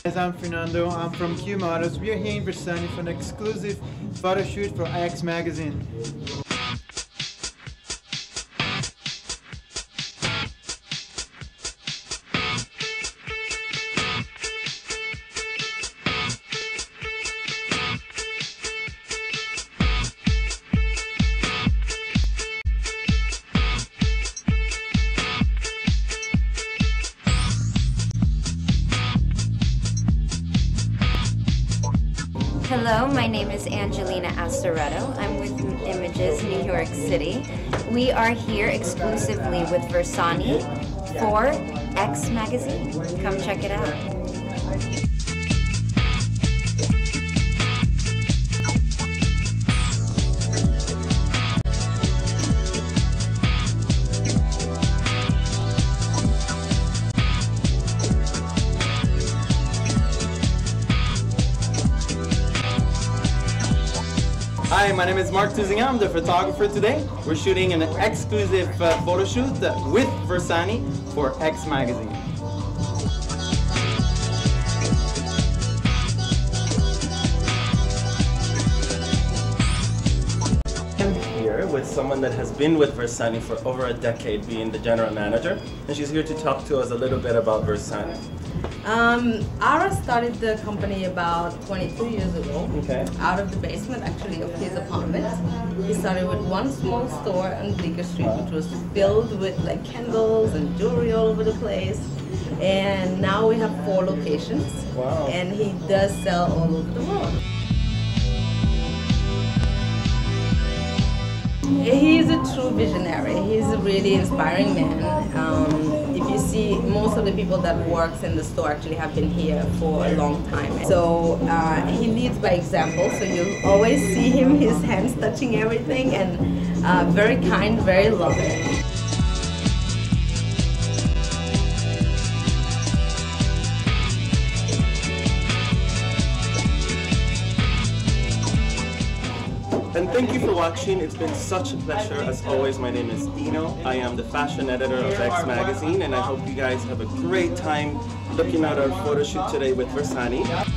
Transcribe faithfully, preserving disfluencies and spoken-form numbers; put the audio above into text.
Guys, I'm Fernando. I'm from Q Models. We are here in Versani for an exclusive photo shoot for X magazine. Hello, my name is Angelina Assaretto. I'm with Images, New York City. We are here exclusively with Versani for X magazine. Come check it out. Hi, my name is Mark Tuzinga. I'm the photographer today. We're shooting an exclusive uh, photo shoot with Versani for X magazine. I'm here with someone that has been with Versani for over a decade, being the general manager, and she's here to talk to us a little bit about Versani. Um, Ara started the company about twenty-two years ago, okay. Out of the basement actually of his apartment. He started with one small store on Bleecker Street, which was filled with like candles and jewelry all over the place. And now we have four locations. Wow. And he does sell all over the world. He's a true visionary. He's a really inspiring man. Um, if you see, most of the people that works in the store actually have been here for a long time. So uh, he leads by example. So you'll always see him, his hands touching everything, and uh, very kind, very loving. And thank you for watching. It's been such a pleasure. As always, my name is Dino. I am the fashion editor of X magazine, and I hope you guys have a great time looking at our photo shoot today with Versani.